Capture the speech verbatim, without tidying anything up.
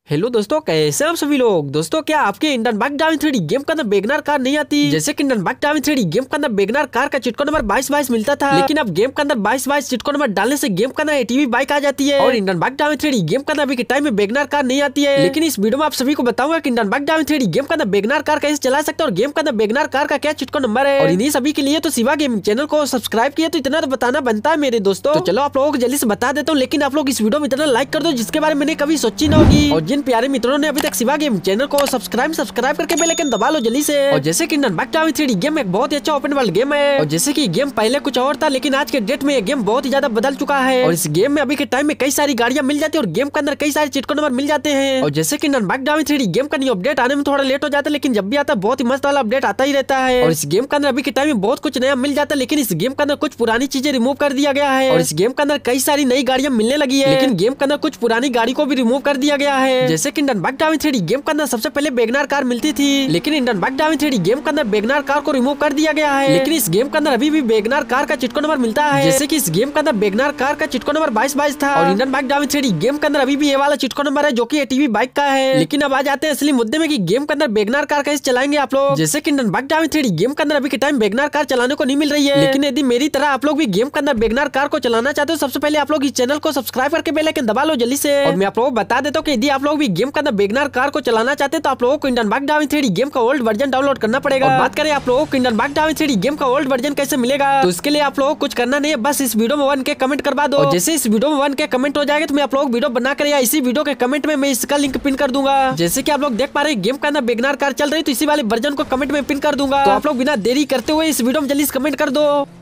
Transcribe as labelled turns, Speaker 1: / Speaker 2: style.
Speaker 1: Hello दोस्तों, कैसे हैं आप सभी लोग। दोस्तों, क्या आपके Indian bike driving three D game के अंदर वेगनर कार नहीं आती? जैसे कि Indian bike driving three D game के अंदर वेगनर कार का चिटको नंबर बाईस बाईस मिलता था, लेकिन अब गेम के अंदर बाईस बाईस चिटको नंबर डालने से गेम के अंदर एटीवी बाइक आ जाती है और Indian bike driving three D game के अंदर अभी के टाइम में वेगनर कार नहीं आती है। लेकिन इस वीडियो में आप सभी को बताऊंगा कि Indian bike driving three D game के अंदर वेगनर कार कैसे चला सकते हैं और गेम के अंदर वेगनर कार का क्या चिटको नंबर है। और इन्हीं सभी के लिए तो शिवा गेमिंग चैनल को सब्सक्राइब किया, तो इतना तो बताना बनता है मेरे दोस्तों। तो चलो आप लोगों को जल्दी से बता देता हूँ, लेकिन आप लोग इस वीडियो में इतना लाइक कर दो जिसके बारे में मैंने कभी सोची न होगी। और जिन प्यारे मित्रों ने अभी तक शिवा गेमिंग चैनल को सब्सक्राइब सब्सक्राइब करके बेल आइकन दबा लो जल्दी से। और जैसे कि Indian bike driving three D game एक बहुत ही अच्छा ओपन वर्ल्ड गेम है, और जैसे कि गेम पहले कुछ और था, लेकिन आज के डेट में ये गेम बहुत ही ज्यादा बदल चुका है। और इस गेम में अभी के टाइम में कई सारी गाड़ियां मिल जाती है और गेम के अंदर कई सारे चिटको नंबर मिल जाते हैं। और जैसे कि Indian bike driving three D game का न्यू अपडेट आने में थोड़ा लेट हो जाता है, लेकिन जब भी आता है बहुत ही मस्त वाला अपडेट आता ही रहता है। और इस गेम के अंदर अभी के टाइम में बहुत कुछ नया मिल जाता है, लेकिन इस गेम के अंदर कुछ पुरानी चीजें रिमूव कर दिया गया है। और इस गेम के अंदर कई सारी नई गाड़ियां मिलने लगी है, लेकिन गेम के अंदर कुछ पुरानी गाड़ी को भी रिमूव कर दिया गया है। जैसे कि Indian bike driving three D game के अंदर सबसे पहले वेगनर कार मिलती थी, लेकिन Indian bike driving three D game के अंदर वेगनर कार को रिमूव कर दिया गया है। लेकिन इस गेम के अंदर अभी भी वेगनर कार का चिटको नंबर मिलता है। जैसे कि इस गेम के अंदर वेगनर कार का चिटको नंबर बाईस बाईस था, और Indian bike driving three D game के अंदर अभी भी ये वाला चिटको नंबर है जो कि एटीवी बाइक का है। लेकिन अब आ जाते हैं असली मुद्दे में कि गेम के अंदर वेगनर कार कैसे चलाएंगे आप लोग। जैसे कि Indian bike driving three D game के अंदर अभी के टाइम वेगनर कार चलाने को नहीं मिल रही है, लेकिन यदि मेरी तरह आप लोग भी गेम के अंदर वेगनर कार को चलाना चाहते हो, सबसे पहले आप लोग इस चैनल को सब्सक्राइब करके बेल आइकन दबा लो जल्दी से। और मैं आप लोगों को बता देता हूँ कि यदि आप लोग भी गेम के अंदर वेगनर कार को चलाना चाहते हैं तो आप लोगों को Indian bike driving three D game का ओल्ड वर्जन डाउनलोड करना पड़ेगा। और बात करें आप लोगों को Indian bike driving three D game का ओल्ड वर्जन कैसे मिलेगा, तो इसके लिए आप लोगों को कुछ करना नहीं है, बस इस वीडियो में वन के कमेंट करवा दो। और जैसे इस वीडियो में वन के कमेंट हो जाएगा तो मैं आप लोग वीडियो बना कर या इसी वीडियो के कमेंट में मैं इसका लिंक पिन कर दूंगा। जैसे कि आप लोग देख पा रहे हैं गेम के अंदर वेगनर कार चल रही है, तो इसी वाले वर्जन को कमेंट में पिन कर दूंगा। तो आप लोग बिना देरी करते हुए इस वीडियो में जल्दी कमेंट कर दो।